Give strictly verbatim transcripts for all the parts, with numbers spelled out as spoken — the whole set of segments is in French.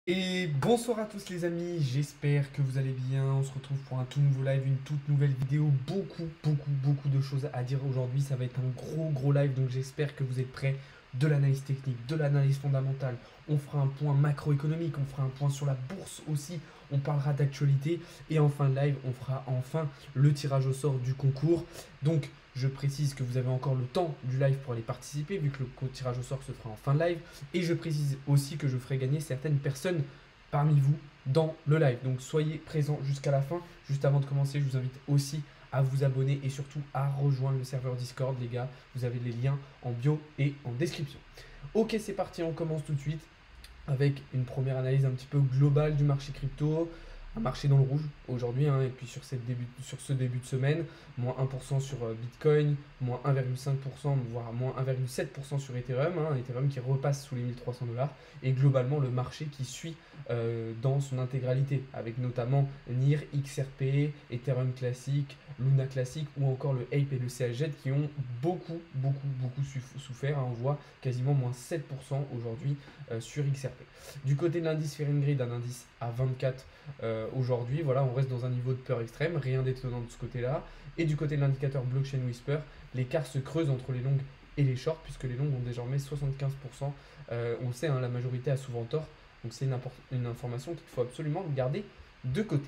Et bonsoir à tous les amis, j'espère que vous allez bien. On se retrouve pour un tout nouveau live, une toute nouvelle vidéo. Beaucoup, beaucoup, beaucoup de choses à dire aujourd'hui. Ça va être un gros, gros live, donc j'espère que vous êtes prêts. De l'analyse technique, de l'analyse fondamentale. On fera un point macroéconomique, on fera un point sur la bourse aussi. On parlera d'actualité. Et en fin de live, on fera enfin le tirage au sort du concours. Donc, je précise que vous avez encore le temps du live pour aller participer, vu que le tirage au sort se fera en fin de live. Et je précise aussi que je ferai gagner certaines personnes parmi vous dans le live. Donc soyez présents jusqu'à la fin. Juste avant de commencer, je vous invite aussi à vous abonner et surtout à rejoindre le serveur Discord, les gars. Vous avez les liens en bio et en description. Ok, c'est parti, on commence tout de suite avec une première analyse un petit peu globale du marché crypto. Un marché dans le rouge aujourd'hui, hein, et puis sur, cette début, sur ce début de semaine, moins un pour cent sur Bitcoin, moins un virgule cinq pour cent, voire moins un virgule sept pour cent sur Ethereum, hein, Ethereum qui repasse sous les mille trois cents dollars, et globalement le marché qui suit euh, dans son intégralité, avec notamment N I R, X R P, Ethereum classique, Luna classique, ou encore le Ape et le C H Z qui ont beaucoup, beaucoup, beaucoup souffert, hein, on voit quasiment moins sept pour cent aujourd'hui euh, sur X R P. Du côté de l'indice Fear and Greed, un indice à vingt-quatre euh, aujourd'hui, voilà, on reste dans un niveau de peur extrême, rien d'étonnant de ce côté-là. Et du côté de l'indicateur Blockchain Whisper, l'écart se creuse entre les longues et les shorts, puisque les longues ont désormais soixante-quinze pour cent. Euh, on le sait, hein, la majorité a souvent tort, donc c'est une, une information qu'il faut absolument garder de côté.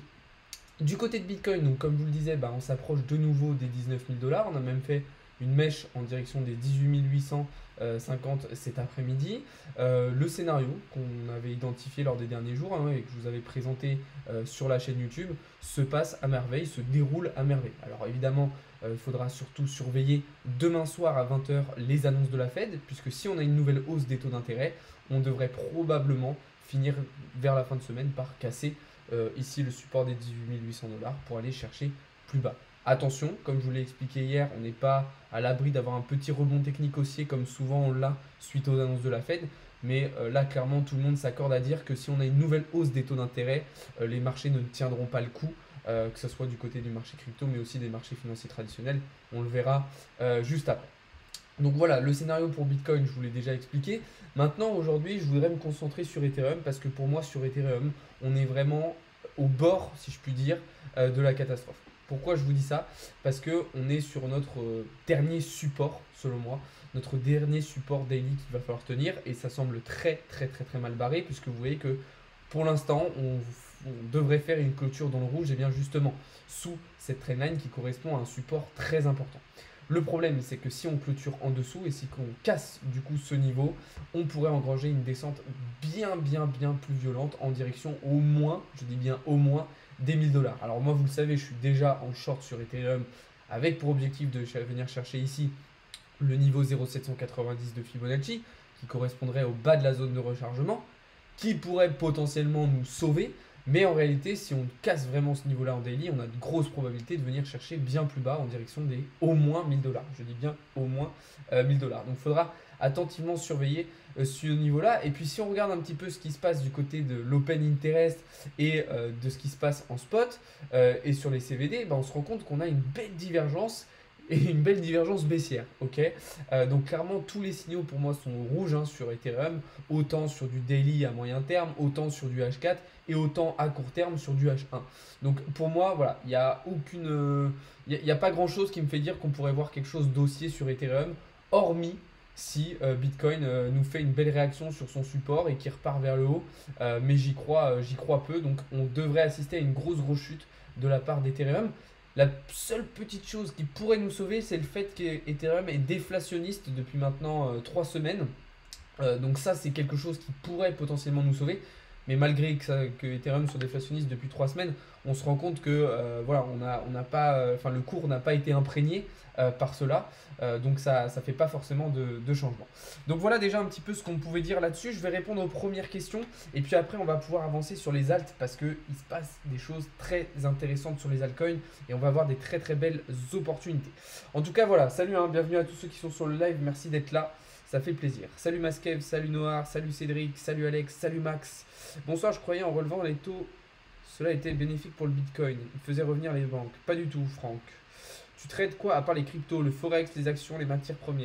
Du côté de Bitcoin, donc comme je vous le disais, bah, on s'approche de nouveau des dix-neuf mille dollars. On a même fait une mèche en direction des dix-huit mille huit cent cinquante cet après-midi. Euh, le scénario qu'on avait identifié lors des derniers jours, hein, et que je vous avais présenté euh, sur la chaîne YouTube se passe à merveille, se déroule à merveille. Alors évidemment, euh, il faudra surtout surveiller demain soir à vingt heures les annonces de la Fed, puisque si on a une nouvelle hausse des taux d'intérêt, on devrait probablement finir vers la fin de semaine par casser euh, ici le support des dix-huit mille huit cents dollars pour aller chercher plus bas. Attention, comme je vous l'ai expliqué hier, on n'est pas à l'abri d'avoir un petit rebond technique haussier comme souvent on l'a suite aux annonces de la Fed. Mais euh, là, clairement, tout le monde s'accorde à dire que si on a une nouvelle hausse des taux d'intérêt, euh, les marchés ne tiendront pas le coup, euh, que ce soit du côté du marché crypto, mais aussi des marchés financiers traditionnels. On le verra euh, juste après. Donc voilà, le scénario pour Bitcoin, je vous l'ai déjà expliqué. Maintenant, aujourd'hui, je voudrais me concentrer sur Ethereum parce que pour moi, sur Ethereum, on est vraiment au bord, si je puis dire, euh, de la catastrophe. Pourquoi je vous dis ça? Parce qu'on est sur notre euh, dernier support, selon moi, notre dernier support daily qu'il va falloir tenir, et ça semble très très très très mal barré, puisque vous voyez que pour l'instant, on, on devrait faire une clôture dans le rouge, et bien justement, sous cette trendline qui correspond à un support très important. Le problème, c'est que si on clôture en dessous et si on casse du coup ce niveau, on pourrait engranger une descente bien, bien, bien plus violente en direction au moins, je dis bien au moins, des mille dollars. Alors moi, vous le savez, je suis déjà en short sur Ethereum avec pour objectif de venir chercher ici le niveau zéro virgule sept cent quatre-vingt-dix de Fibonacci qui correspondrait au bas de la zone de rechargement, qui pourrait potentiellement nous sauver. Mais en réalité, si on casse vraiment ce niveau-là en daily, on a de grosses probabilités de venir chercher bien plus bas en direction des au moins mille dollars. Je dis bien au moins euh, mille dollars. Donc il faudra attentivement surveiller euh, ce niveau-là. Et puis si on regarde un petit peu ce qui se passe du côté de l'open interest et euh, de ce qui se passe en spot euh, et sur les C V D, bah, on se rend compte qu'on a une belle divergence et une belle divergence baissière. Ok, euh, donc clairement tous les signaux pour moi sont rouges, hein, sur Ethereum, autant sur du daily à moyen terme, autant sur du H quatre et autant à court terme sur du H un. Donc pour moi, voilà, il n'y a aucune, il n'y a, a pas grand chose qui me fait dire qu'on pourrait voir quelque chose d'haussier sur Ethereum, hormis si euh, Bitcoin euh, nous fait une belle réaction sur son support et qui repart vers le haut. Euh, mais j'y crois, euh, j'y crois peu, donc on devrait assister à une grosse grosse chute de la part d'Ethereum. La seule petite chose qui pourrait nous sauver, c'est le fait qu'Ethereum est déflationniste depuis maintenant euh, trois semaines. Euh, donc ça, c'est quelque chose qui pourrait potentiellement nous sauver. Mais malgré que, ça, que Ethereum soit déflationniste depuis trois semaines, on se rend compte que euh, voilà, on a, on a pas, euh, enfin, le cours n'a pas été imprégné euh, par cela. Euh, donc ça ne fait pas forcément de, de changement. Donc voilà déjà un petit peu ce qu'on pouvait dire là-dessus. Je vais répondre aux premières questions. Et puis après, on va pouvoir avancer sur les alts parce qu'il se passe des choses très intéressantes sur les altcoins. Et on va avoir des très très belles opportunités. En tout cas, voilà. Salut, hein, bienvenue à tous ceux qui sont sur le live. Merci d'être là. Ça fait plaisir. Salut Maskev, salut Noir, salut Cédric, salut Alex, salut Max. Bonsoir, je croyais en relevant les taux, cela était bénéfique pour le Bitcoin. Il faisait revenir les banques. Pas du tout, Franck. Tu traites quoi à part les cryptos, le forex, les actions, les matières premières?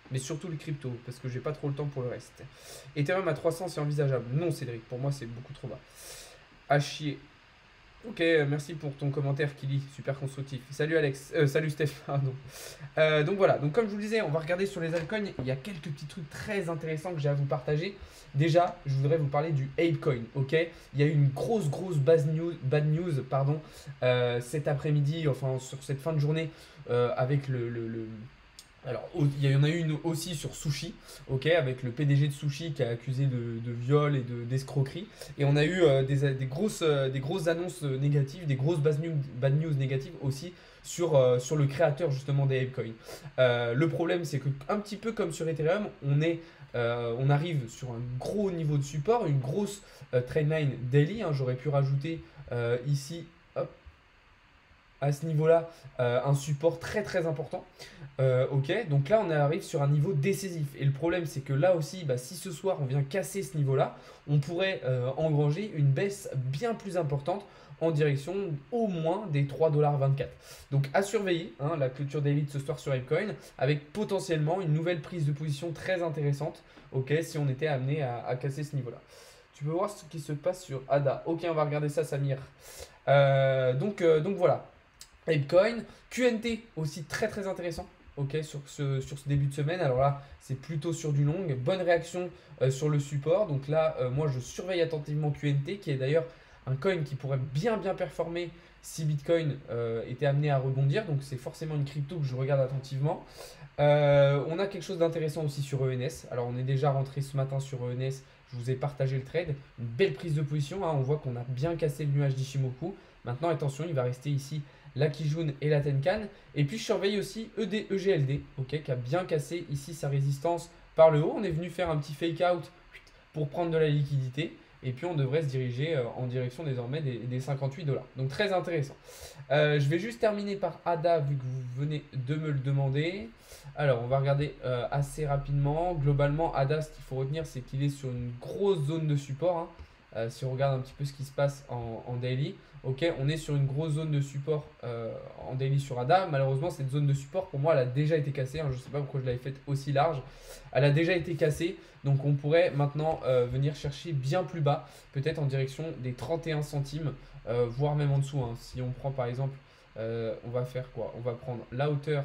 mais surtout les cryptos, parce que j'ai pas trop le temps pour le reste. Ethereum à trois cents, c'est envisageable? Non, Cédric, pour moi, c'est beaucoup trop bas. À chier. Ok, merci pour ton commentaire, Kili, super constructif. Salut Alex, euh, salut Steph, pardon. Euh, donc voilà, donc comme je vous le disais, on va regarder sur les altcoins. Il y a quelques petits trucs très intéressants que j'ai à vous partager. Déjà, je voudrais vous parler du Apecoin, ok. Il y a eu une grosse, grosse bad news, bad news pardon, euh, cet après-midi, enfin sur cette fin de journée, euh, avec le, le, le alors, il y en a eu une aussi sur Sushi, ok, avec le P D G de Sushi qui a accusé de, de viol et de- d'escroquerie. Et on a eu euh, des, des grosses, euh, des grosses annonces euh, négatives, des grosses bad news, bad news négatives aussi sur, euh, sur le créateur justement des Apecoin. Euh, le problème, c'est que un petit peu comme sur Ethereum, on, est, euh, on arrive sur un gros niveau de support, une grosse euh, trendline daily, hein. J'aurais pu rajouter euh, ici, hop, à ce niveau-là, euh, un support très très important. Euh, ok, donc là on arrive sur un niveau décisif. Et le problème c'est que là aussi, bah, si ce soir on vient casser ce niveau-là, on pourrait euh, engranger une baisse bien plus importante en direction au moins des trois virgule vingt-quatre dollars. Donc à surveiller, hein, la clôture daily de ce soir sur Apecoin, avec potentiellement une nouvelle prise de position très intéressante, ok, si on était amené à, à casser ce niveau-là. Tu peux voir ce qui se passe sur A D A. Ok, on va regarder ça, Samir. Euh, donc, euh, donc voilà. Apecoin, Q N T aussi très très intéressant, ok, sur ce, sur ce début de semaine. Alors là, c'est plutôt sur du long. Bonne réaction euh, sur le support. Donc là, euh, moi je surveille attentivement Q N T, qui est d'ailleurs un coin qui pourrait bien bien performer si Bitcoin euh, était amené à rebondir. Donc c'est forcément une crypto que je regarde attentivement. Euh, on a quelque chose d'intéressant aussi sur E N S. Alors on est déjà rentré ce matin sur E N S. Je vous ai partagé le trade. Une belle prise de position, hein. On voit qu'on a bien cassé le nuage d'Ishimoku. Maintenant, attention, il va rester ici la Kijun et la Tenkan. Et puis je surveille aussi E D, E G L D, okay, qui a bien cassé ici sa résistance par le haut. On est venu faire un petit fake out pour prendre de la liquidité. Et puis on devrait se diriger en direction désormais des, des cinquante-huit dollars. Donc très intéressant. Euh, je vais juste terminer par A D A vu que vous venez de me le demander. Alors on va regarder euh, assez rapidement. Globalement, A D A, ce qu'il faut retenir, c'est qu'il est sur une grosse zone de support, hein. Euh, si on regarde un petit peu ce qui se passe en, en daily, ok, on est sur une grosse zone de support euh, en daily sur A D A. Malheureusement, cette zone de support, pour moi, elle a déjà été cassée, hein. Je ne sais pas pourquoi je l'avais faite aussi large. Elle a déjà été cassée. Donc, on pourrait maintenant euh, venir chercher bien plus bas, peut-être en direction des trente et un centimes, euh, voire même en dessous, hein. Si on prend par exemple, euh, on va faire quoi? On va prendre la hauteur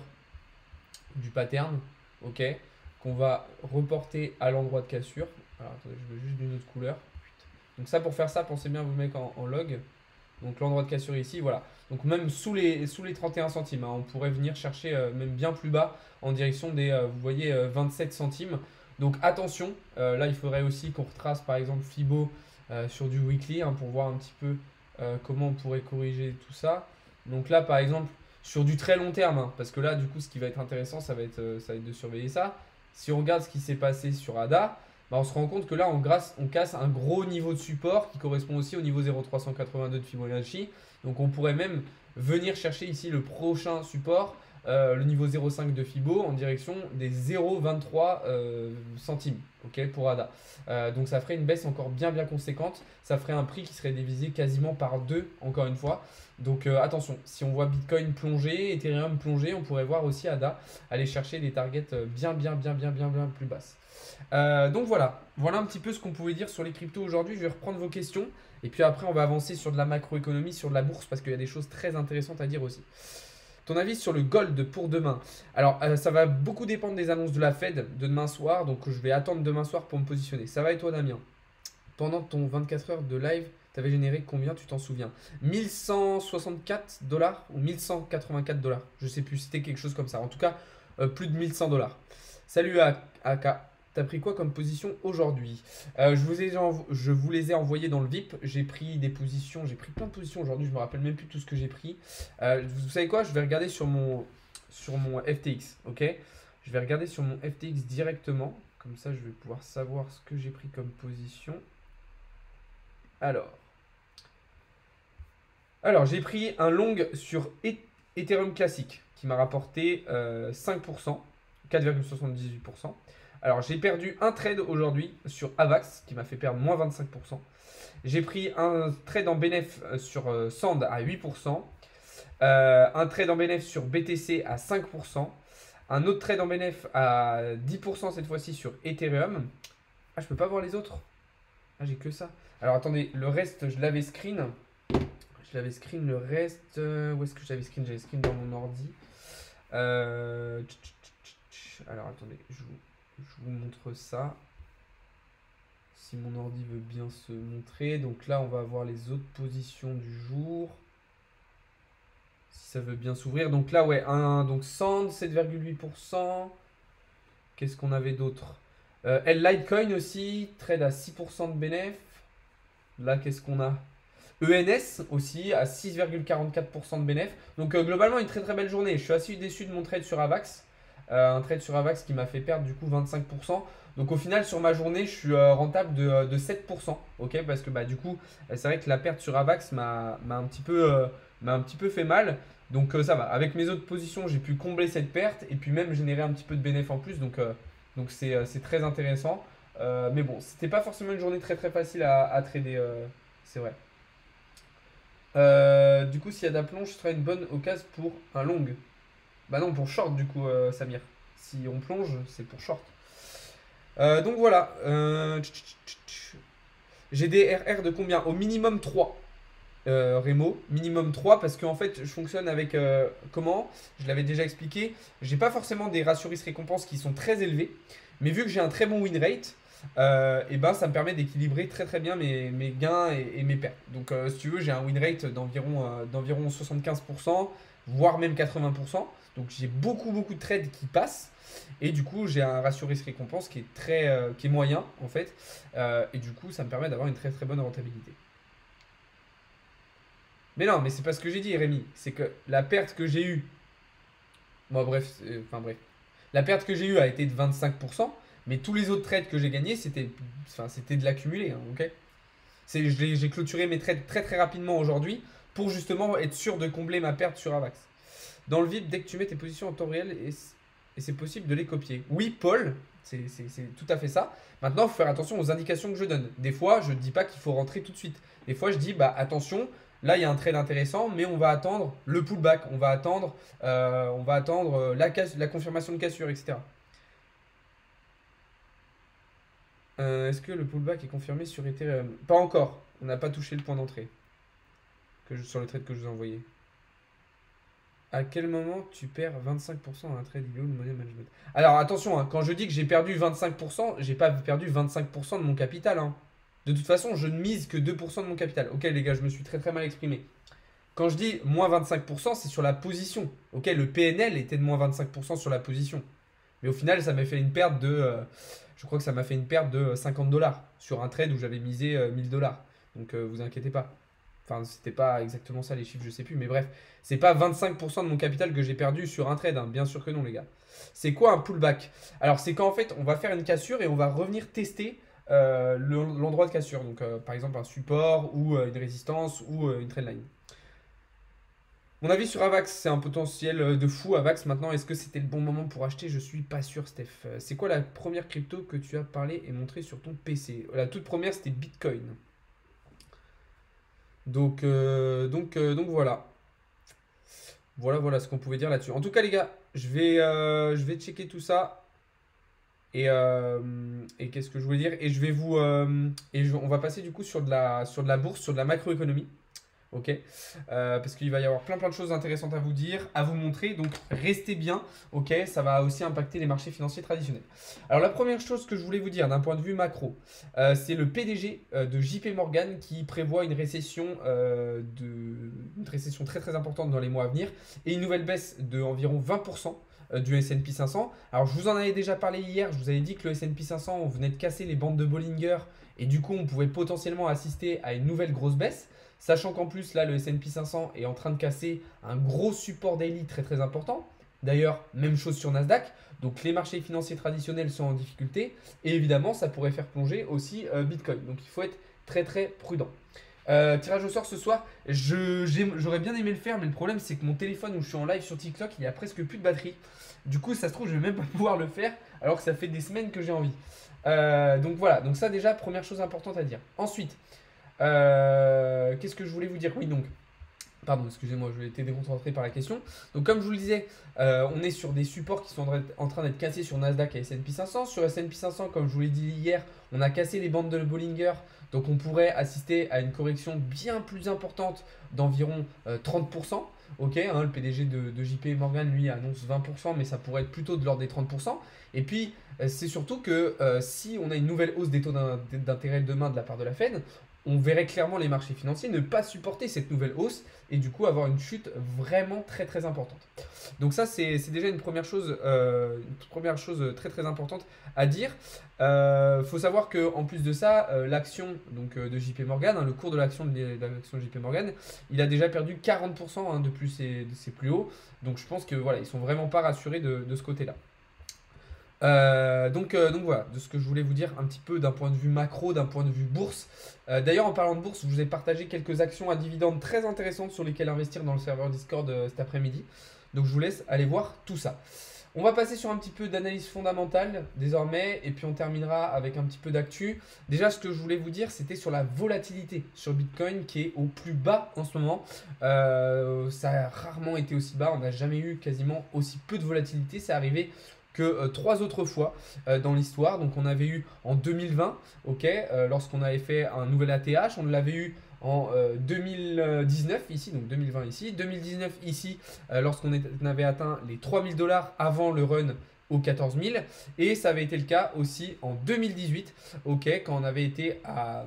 du pattern, ok, qu'on va reporter à l'endroit de cassure. Alors, attendez, je veux juste d'une autre couleur. Donc ça, pour faire ça, pensez bien vous mettre en, en log. Donc l'endroit de cassure ici, voilà. Donc même sous les, sous les trente et un centimes, hein, on pourrait venir chercher euh, même bien plus bas en direction des, euh, vous voyez, euh, vingt-sept centimes. Donc attention, euh, là il faudrait aussi qu'on retrace par exemple Fibo euh, sur du weekly, hein, pour voir un petit peu euh, comment on pourrait corriger tout ça. Donc là par exemple, sur du très long terme, hein, parce que là du coup ce qui va être intéressant, ça va être, euh, ça va être de surveiller ça. Si on regarde ce qui s'est passé sur A D A, bah on se rend compte que là, on, grasse, on casse un gros niveau de support qui correspond aussi au niveau zéro virgule trois cent quatre-vingt-deux de Fibonacci. Donc on pourrait même venir chercher ici le prochain support, euh, le niveau zéro virgule cinq de Fibo, en direction des zéro virgule vingt-trois euh, centimes, okay, pour A D A. Euh, donc ça ferait une baisse encore bien bien conséquente. Ça ferait un prix qui serait divisé quasiment par deux, encore une fois. Donc euh, attention, si on voit Bitcoin plonger, Ethereum plonger, on pourrait voir aussi A D A aller chercher des targets bien bien bien bien bien bien plus basses. Euh, donc voilà, voilà un petit peu ce qu'on pouvait dire sur les cryptos aujourd'hui. Je vais reprendre vos questions et puis après on va avancer sur de la macroéconomie, sur de la bourse parce qu'il y a des choses très intéressantes à dire aussi. Ton avis sur le gold pour demain? Alors euh, ça va beaucoup dépendre des annonces de la Fed de demain soir, donc je vais attendre demain soir pour me positionner. Ça va et toi Damien? Pendant ton vingt-quatre heures de live, tu avais généré combien, tu t'en souviens? mille cent soixante-quatre dollars ou mille cent quatre-vingt-quatre dollars? Je sais plus, c'était quelque chose comme ça. En tout cas, euh, plus de mille cent dollars. Salut à AK. T'as pris quoi comme position aujourd'hui? euh, je, vous ai, je vous les ai envoyés dans le V I P. J'ai pris des positions, j'ai pris plein de positions aujourd'hui. Je me rappelle même plus tout ce que j'ai pris. Euh, vous savez quoi? Je vais regarder sur mon, sur mon F T X. Ok, je vais regarder sur mon F T X directement. Comme ça, je vais pouvoir savoir ce que j'ai pris comme position. Alors, Alors j'ai pris un long sur Ethereum classique qui m'a rapporté euh, cinq pour cent, quatre virgule soixante-dix-huit pour cent. Alors j'ai perdu un trade aujourd'hui sur Avax qui m'a fait perdre moins vingt-cinq pour cent. J'ai pris un trade en bénéf sur euh, Sand à huit pour cent. Euh, un trade en bénéf sur B T C à cinq pour cent. un autre trade en bénéf à dix pour cent cette fois-ci sur Ethereum. Ah, je peux pas voir les autres. Ah, j'ai que ça. Alors attendez, le reste, je l'avais screen. Je l'avais screen, le reste. euh, Où est-ce que j'avais screen? J'avais screen dans mon ordi. Euh, tch, tch, tch, tch. Alors attendez, je vous, je vous montre ça. Si mon ordi veut bien se montrer. Donc là, on va avoir les autres positions du jour. Si ça veut bien s'ouvrir. Donc là, ouais, un, donc Sand, sept virgule huit pour cent. Qu'est-ce qu'on avait d'autre? euh, L Litecoin aussi, trade à six pour cent de bénéf. Là, qu'est-ce qu'on a? E N S aussi à six virgule quarante-quatre pour cent de bénéf. Donc euh, globalement, une très très belle journée. Je suis assez déçu de mon trade sur Avax. Euh, un trade sur Avax qui m'a fait perdre du coup vingt-cinq pour cent. Donc au final, sur ma journée, je suis euh, rentable de, euh, de sept pour cent. Ok, parce que bah, du coup, c'est vrai que la perte sur Avax m'a un, petit peu, euh, m'a un petit peu fait mal. Donc euh, ça va. Avec mes autres positions, j'ai pu combler cette perte et puis même générer un petit peu de bénéf en plus. Donc euh, donc c'est euh, c'est très intéressant. Euh, mais bon, c'était pas forcément une journée très très facile à, à trader. Euh, c'est vrai. Euh, du coup, s'il y a d'aplomb, ce sera une bonne occasion pour un long. Bah non, pour short du coup, euh, Samir. Si on plonge, c'est pour short. Euh, donc voilà. Euh, J'ai des R R de combien? Au minimum trois. Euh, Remo, minimum trois parce qu'en fait je fonctionne avec euh, comment? Je l'avais déjà expliqué. J'ai pas forcément des ratios risques récompenses qui sont très élevés, mais vu que j'ai un très bon win rate, euh, et ben ça me permet d'équilibrer très très bien mes, mes gains et, et mes pertes. Donc euh, si tu veux, j'ai un win rate d'environ euh, d'environ soixante-quinze pour cent, voire même quatre-vingts pour cent. Donc j'ai beaucoup beaucoup de trades qui passent. Et du coup, j'ai un ratio risque récompense qui est très euh, qui est moyen en fait. Euh, et du coup, ça me permet d'avoir une très très bonne rentabilité. Mais non, mais c'est pas ce que j'ai dit, Rémi. C'est que la perte que j'ai eue. Bon, bref, enfin bref. La perte que j'ai eue a été de vingt-cinq pour cent, mais tous les autres trades que j'ai gagnés, c'était enfin, c'était de l'accumulé, hein, ok? J'ai clôturé mes trades très très rapidement aujourd'hui pour justement être sûr de combler ma perte sur Avax. Dans le V I P, dès que tu mets tes positions en temps réel, et, et c'est possible de les copier. Oui, Paul, c'est tout à fait ça. Maintenant, il faut faire attention aux indications que je donne. Des fois, je ne dis pas qu'il faut rentrer tout de suite. Des fois, je dis, bah attention, là, il y a un trade intéressant, mais on va attendre le pullback, on va attendre, euh, on va attendre la, la confirmation de cassure, et cetera. Euh, Est-ce que le pullback est confirmé sur Ethereum? Pas encore. On n'a pas touché le point d'entrée sur le trade que je vous ai envoyé. À quel moment tu perds vingt-cinq pour cent dans un trade I B O de money management? Alors attention, hein, quand je dis que j'ai perdu vingt-cinq pour cent, j'ai pas perdu vingt-cinq pour cent de mon capital. Hein. De toute façon, je ne mise que deux pour cent de mon capital. Ok les gars, je me suis très très mal exprimé. Quand je dis moins vingt-cinq pour cent, c'est sur la position. Ok, le P N L était de moins vingt-cinq pour cent sur la position. Mais au final, ça m'a fait une perte de... Euh, je crois que ça m'a fait une perte de cinquante dollars sur un trade où j'avais misé euh, mille dollars. Donc euh, vous inquiétez pas. Enfin, c'était pas exactement ça les chiffres, je sais plus. Mais bref, c'est pas vingt-cinq pour cent de mon capital que j'ai perdu sur un trade. Hein. Bien sûr que non, les gars. C'est quoi un pullback? Alors, c'est qu'en fait, on va faire une cassure et on va revenir tester euh, l'endroit de cassure. Donc, euh, par exemple, un support ou euh, une résistance ou euh, une trendline. Mon avis sur Avax, c'est un potentiel de fou. Avax, maintenant, est-ce que c'était le bon moment pour acheter? Je suis pas sûr, Steph. C'est quoi la première crypto que tu as parlé et montré sur ton P C? La toute première, c'était Bitcoin. Donc, euh, donc, euh, donc voilà. Voilà, voilà ce qu'on pouvait dire là-dessus. En tout cas, les gars, je vais, euh, je vais checker tout ça. Et, euh, et qu'est-ce que je voulais dire? Et je vais vous. Euh, et je, on va passer du coup sur de la, sur de la bourse, sur de la macroéconomie. Ok, euh, parce qu'il va y avoir plein plein de choses intéressantes à vous dire, à vous montrer, donc restez bien, ok, ça va aussi impacter les marchés financiers traditionnels. Alors la première chose que je voulais vous dire d'un point de vue macro, euh, c'est le P D G euh, de J P Morgan qui prévoit une récession, euh, de, une récession très très importante dans les mois à venir et une nouvelle baisse de environ vingt pour cent du S and P cinq cents. Alors je vous en avais déjà parlé hier, je vous avais dit que le S and P cinq cents, on venait de casser les bandes de Bollinger et du coup on pouvait potentiellement assister à une nouvelle grosse baisse. Sachant qu'en plus, là, le S and P cinq cents est en train de casser un gros support daily très très important. D'ailleurs, même chose sur Nasdaq. Donc les marchés financiers traditionnels sont en difficulté. Et évidemment, ça pourrait faire plonger aussi euh, Bitcoin. Donc il faut être très très prudent. Euh, tirage au sort ce soir, j'aurais bien aimé le faire, mais le problème c'est que mon téléphone où je suis en live sur TikTok, il a presque plus de batterie. Du coup, ça se trouve, je vais même pas pouvoir le faire alors que ça fait des semaines que j'ai envie. Euh, donc voilà, donc ça déjà, première chose importante à dire. Ensuite, Euh, qu'est-ce que je voulais vous dire? Oui, donc, Pardon, excusez-moi, je été déconcentré par la question. Donc comme je vous le disais, euh, on est sur des supports qui sont en train d'être cassés sur Nasdaq et S and P cinq cents. Sur S and P cinq cents, comme je vous l'ai dit hier, on a cassé les bandes de Bollinger. Donc on pourrait assister à une correction bien plus importante d'environ euh, trente pour cent. Ok, hein, le P D G de, de J P Morgan, lui, annonce vingt pour cent, mais ça pourrait être plutôt de l'ordre des trente pour cent. Et puis, euh, c'est surtout que euh, si on a une nouvelle hausse des taux d'intérêt demain de la part de la Fed, on verrait clairement les marchés financiers ne pas supporter cette nouvelle hausse et du coup avoir une chute vraiment très très importante. Donc ça c'est déjà une première chose, euh, une première chose très très importante à dire. Il euh, faut savoir qu'en plus de ça, euh, l'action donc euh, de J P Morgan, hein, le cours de l'action de, de l'action de J P Morgan, il a déjà perdu quarante pour cent hein, depuis ses, de ses plus hauts. Donc je pense que voilà, ils sont vraiment pas rassurés de, de ce côté-là. Euh, donc, euh, donc voilà, de ce que je voulais vous dire un petit peu d'un point de vue macro, d'un point de vue bourse. Euh, D'ailleurs, en parlant de bourse, je vous ai partagé quelques actions à dividendes très intéressantes sur lesquelles investir dans le serveur Discord euh, cet après-midi. Donc je vous laisse aller voir tout ça. On va passer sur un petit peu d'analyse fondamentale désormais et puis on terminera avec un petit peu d'actu. Déjà, ce que je voulais vous dire, c'était sur la volatilité sur Bitcoin qui est au plus bas en ce moment. Euh, ça a rarement été aussi bas, on n'a jamais eu quasiment aussi peu de volatilité. C'est arrivé que euh, trois autres fois euh, dans l'histoire. Donc on avait eu en deux mille vingt, ok, euh, lorsqu'on avait fait un nouvel A T H, on l'avait eu en euh, deux mille dix-neuf ici, donc deux mille vingt ici, deux mille dix-neuf ici, euh, lorsqu'on avait atteint les trois mille dollars avant le run aux quatorze mille, et ça avait été le cas aussi en deux mille dix-huit, ok, quand on avait été à,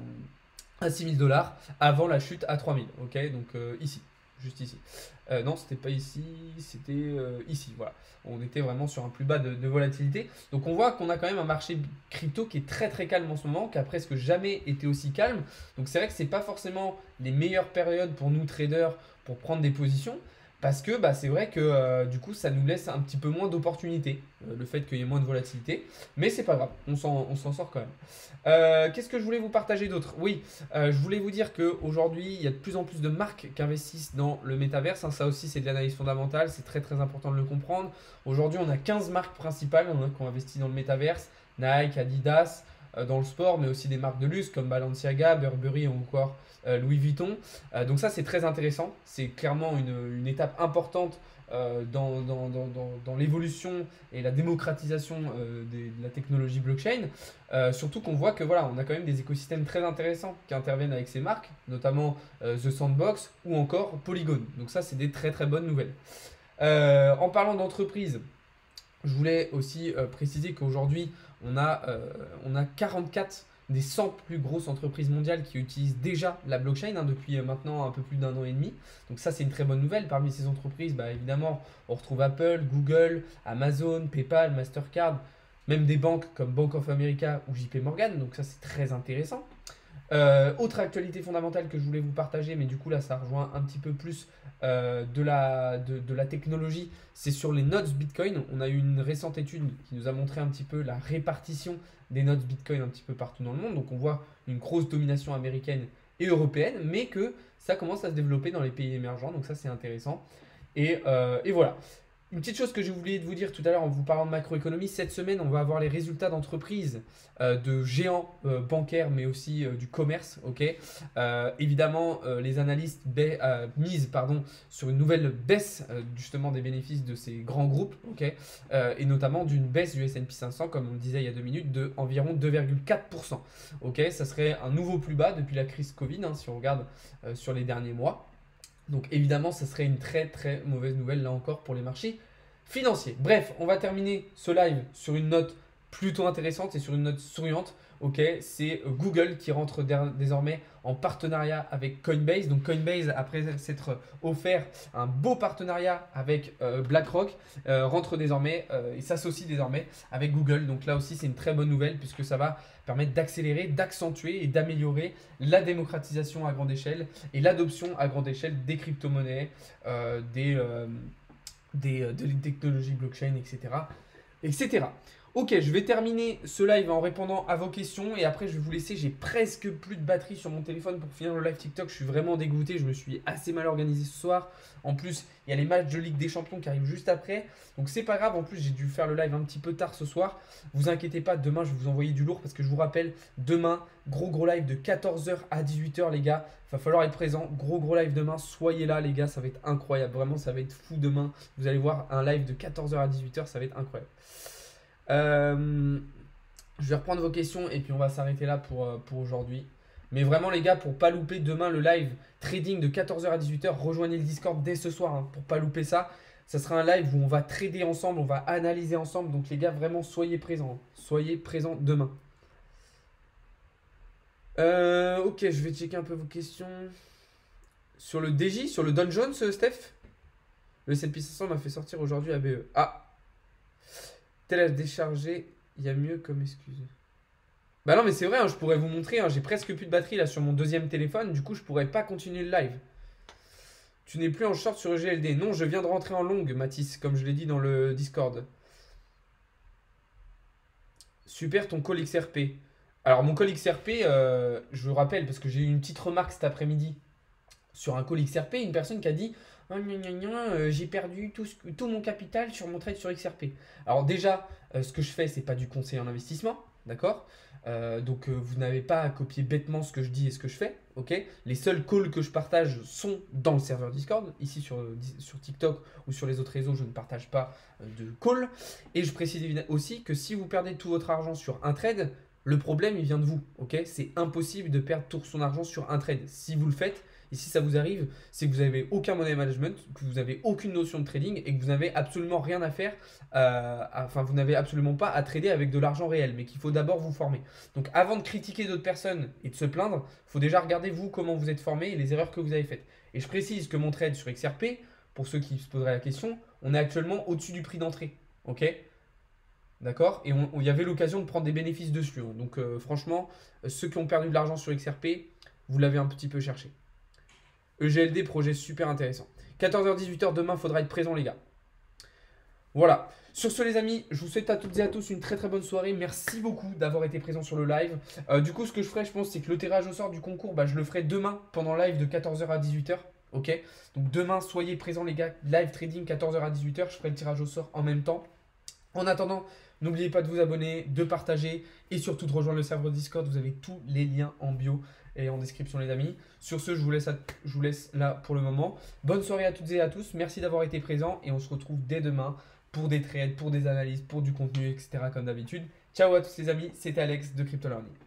à six mille dollars avant la chute à trois mille, ok, donc euh, ici, juste ici. Euh, non, c'était pas ici, c'était euh, ici, voilà. On était vraiment sur un plus bas de, de volatilité. Donc on voit qu'on a quand même un marché crypto qui est très très calme en ce moment, qui a presque jamais été aussi calme. Donc c'est vrai que c'est pas forcément les meilleures périodes pour nous traders pour prendre des positions. Parce que bah, c'est vrai que euh, du coup ça nous laisse un petit peu moins d'opportunités, euh, le fait qu'il y ait moins de volatilité. Mais c'est pas grave, on s'en sort quand même. Euh, Qu'est-ce que je voulais vous partager d'autre? Oui, euh, je voulais vous dire qu'aujourd'hui il y a de plus en plus de marques qui investissent dans le métaverse. Hein, ça aussi c'est de l'analyse fondamentale, c'est très très important de le comprendre. Aujourd'hui on a quinze marques principales hein, qui ont investi dans le métaverse. Nike, Adidas, euh, dans le sport, mais aussi des marques de luxe comme Balenciaga, Burberry ou encore Euh, Louis Vuitton. Euh, donc ça c'est très intéressant, c'est clairement une, une étape importante euh, dans, dans, dans, dans, dans l'évolution et la démocratisation euh, des, de la technologie blockchain. Euh, surtout qu'on voit que voilà, on a quand même des écosystèmes très intéressants qui interviennent avec ces marques, notamment euh, The Sandbox ou encore Polygon. Donc ça c'est des très très bonnes nouvelles. Euh, en parlant d'entreprise, je voulais aussi euh, préciser qu'aujourd'hui on a, euh, on a quarante-quatre des cent plus grosses entreprises mondiales qui utilisent déjà la blockchain hein, depuis maintenant un peu plus d'un an et demi. Donc ça c'est une très bonne nouvelle. Parmi ces entreprises, bah, évidemment, on retrouve Apple, Google, Amazon, PayPal, Mastercard, même des banques comme Bank of America ou J P Morgan. Donc ça c'est très intéressant. Euh, autre actualité fondamentale que je voulais vous partager, mais du coup là ça rejoint un petit peu plus euh, de, la, de, de la technologie, c'est sur les nodes Bitcoin. On a eu une récente étude qui nous a montré un petit peu la répartition des nodes Bitcoin un petit peu partout dans le monde. Donc on voit une grosse domination américaine et européenne, mais que ça commence à se développer dans les pays émergents, donc ça c'est intéressant. Et, euh, et voilà. Une petite chose que j'ai oublié de vous dire tout à l'heure en vous parlant de macroéconomie, cette semaine on va avoir les résultats d'entreprises euh, de géants euh, bancaires mais aussi euh, du commerce. Okay euh, évidemment euh, les analystes euh, misent pardon, sur une nouvelle baisse euh, justement des bénéfices de ces grands groupes okay euh, et notamment d'une baisse du S and P cinq cents comme on le disait il y a deux minutes de environ deux virgule quatre pour cent. Okay, ça serait un nouveau plus bas depuis la crise Covid hein, si on regarde euh, sur les derniers mois. Donc évidemment, ça serait une très très mauvaise nouvelle là encore pour les marchés financiers. Bref, on va terminer ce live sur une note plutôt intéressante et sur une note souriante. Ok, c'est Google qui rentre désormais en partenariat avec Coinbase. Donc Coinbase, après s'être offert un beau partenariat avec euh, BlackRock, euh, rentre désormais euh, et s'associe désormais avec Google. Donc là aussi, c'est une très bonne nouvelle puisque ça va permettre d'accélérer, d'accentuer et d'améliorer la démocratisation à grande échelle et l'adoption à grande échelle des crypto-monnaies, euh, des, euh, des, euh, des technologies blockchain, et cetera, et cetera. Ok, je vais terminer ce live en répondant à vos questions et après je vais vous laisser. J'ai presque plus de batterie sur mon téléphone pour finir le live TikTok. Je suis vraiment dégoûté, je me suis assez mal organisé ce soir. En plus, il y a les matchs de Ligue des Champions qui arrivent juste après. Donc c'est pas grave, en plus j'ai dû faire le live un petit peu tard ce soir. Vous inquiétez pas, demain je vais vous envoyer du lourd parce que je vous rappelle, demain, gros gros live de quatorze heures à dix-huit heures les gars. Il va falloir être présent, gros gros live demain, soyez là les gars, ça va être incroyable. Vraiment, ça va être fou demain. Vous allez voir un live de quatorze heures à dix-huit heures, ça va être incroyable. Euh, je vais reprendre vos questions et puis on va s'arrêter là pour, euh, pour aujourd'hui. Mais vraiment les gars, pour pas louper demain le live trading de quatorze heures à dix-huit heures, rejoignez le Discord dès ce soir hein, pour pas louper ça. Ça sera un live où on va trader ensemble, on va analyser ensemble. Donc les gars, vraiment soyez présents. Hein. Soyez présents demain. Euh, ok, je vais checker un peu vos questions. Sur le D J, sur le Don Jones, Steph. Le S and P cinq cents m'a fait sortir aujourd'hui à B E. Ah, tel à décharger, il y a mieux comme excuse. Bah non mais c'est vrai, hein, je pourrais vous montrer, hein, j'ai presque plus de batterie là sur mon deuxième téléphone, du coup je pourrais pas continuer le live. Tu n'es plus en short sur E G L D. Non, je viens de rentrer en longue, Mathis, comme je l'ai dit dans le Discord. Super ton call X R P. Alors mon call X R P, euh, je vous rappelle, parce que j'ai eu une petite remarque cet après-midi sur un call X R P, une personne qui a dit oh, gna, gna, gna, euh, j'ai perdu tout, ce, tout mon capital sur mon trade sur X R P. Alors déjà, euh, ce que je fais, c'est pas du conseil en investissement, d'accord euh, Donc euh, vous n'avez pas à copier bêtement ce que je dis et ce que je fais, ok Les seuls calls que je partage sont dans le serveur Discord. Ici sur, sur TikTok ou sur les autres réseaux, je ne partage pas de call. Et je précise aussi que si vous perdez tout votre argent sur un trade, le problème il vient de vous, ok C'est impossible de perdre tout son argent sur un trade. Si vous le faites, et si ça vous arrive, c'est que vous n'avez aucun money management, que vous n'avez aucune notion de trading et que vous n'avez absolument rien à faire, euh, à, enfin vous n'avez absolument pas à trader avec de l'argent réel, mais qu'il faut d'abord vous former. Donc avant de critiquer d'autres personnes et de se plaindre, il faut déjà regarder vous comment vous êtes formé et les erreurs que vous avez faites. Et je précise que mon trade sur X R P, pour ceux qui se poseraient la question, on est actuellement au-dessus du prix d'entrée, ok D'accord. Et il y avait l'occasion de prendre des bénéfices dessus. Hein. Donc euh, franchement, ceux qui ont perdu de l'argent sur X R P, vous l'avez un petit peu cherché. E G L D, projet super intéressant. quatorze heures dix-huit heures, demain, il faudra être présent les gars. Voilà. Sur ce les amis, je vous souhaite à toutes et à tous une très très bonne soirée. Merci beaucoup d'avoir été présent sur le live. Euh, du coup, ce que je ferai, je pense, c'est que le tirage au sort du concours, bah, je le ferai demain pendant le live de quatorze heures à dix-huit heures. Ok. Donc demain, soyez présents les gars. Live trading quatorze heures à dix-huit heures. Je ferai le tirage au sort en même temps. En attendant, n'oubliez pas de vous abonner, de partager et surtout de rejoindre le serveur Discord. Vous avez tous les liens en bio et en description les amis. Sur ce, je vous laisse, à, je vous laisse là pour le moment. Bonne soirée à toutes et à tous. Merci d'avoir été présents et on se retrouve dès demain pour des trades, pour des analyses, pour du contenu, et cetera comme d'habitude. Ciao à tous les amis, c'était Alex de Crypto Learning.